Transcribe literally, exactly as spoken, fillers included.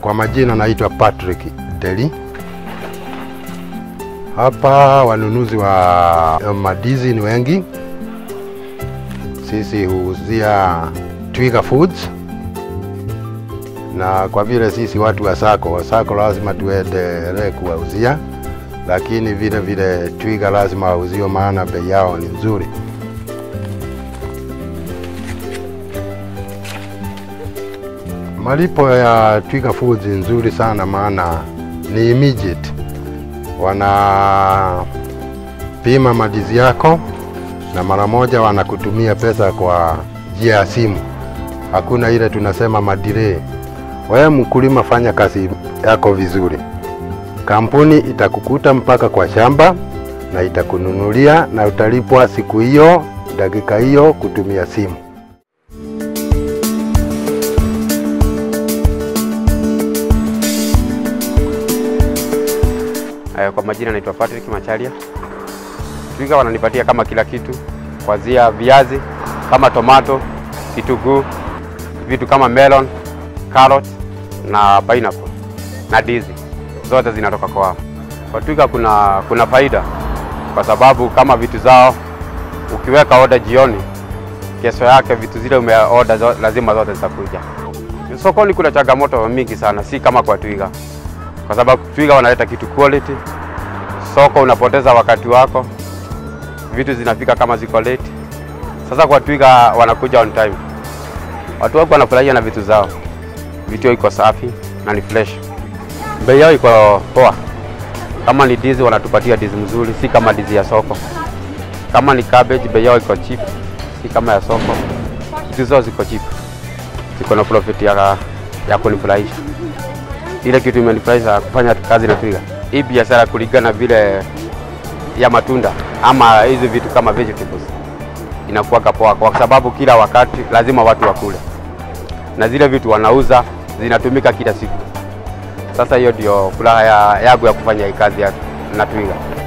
Kwa majina naitwa Patrick Deli. Hapa wanunuzi wa madizi ni wengi. Sisi huuzia Twiga Foods. Na kwa vile sisi watu wa sako, wa sako lazima tuendelee kuwauzia. Lakini vile vile Twiga lazima wauzio maana bei yao ni nzuri. Malipo ya Twiga Foods nzuri sana maana ni immediate. Wana pima madizi yako na mara moja wanakutumia pesa kwa njia ya simu. Hakuna ile tunasema madire. Wewe mkulima, fanya kazi yako vizuri. Kampuni itakukuta mpaka kwa shamba na itakununulia na utalipwa siku hiyo, dakika hiyo kutumia simu. Kwa majina naitwa Patrick Macharia. Twiga wananipatia kama kila kitu, kuanzia viazi kama tomato, kitunguu, vitu kama melon, carrot na pineapple na ndizi. Zote zinatoka kwao. Kwa Twiga kuna kuna faida kwa sababu kama vitu zao ukiweka order jioni, kesho yake vitu zile umeorder zo, lazima zote zitakuja. Sokoni kuna changamoto mingi sana, si kama kwa Twiga. Kwa sababu Twiga wanaleta kitu quality. Soko unapoteza wakati wako. Vitu zinafika kama ziko late. Sasa kwa Twiga wanakuja on time. Watu wako wanafurahia na vitu zao. Vitu iko safi na ni fresh. Bei yao iko poa. Kama ni ndizi wanatupatia ndizi mzuri, si kama ndizi ya soko. Kama ni cabbage bei yao iko cheap, si kama ya soko. Vitu zao ziko cheap. Ziko na profit ya ya kunifurahisha. Ile kitu imenifurahisha kufanya kazi na Twiga. Hii biashara kulingana vile ya matunda ama hizo vitu kama vegetables inakuwa poa kwa sababu kila wakati lazima watu wakule. Na zile vitu wanauza zinatumika kila siku. Sasa hiyo ndio furaha yangu ya kufanya hii kazi na Twiga.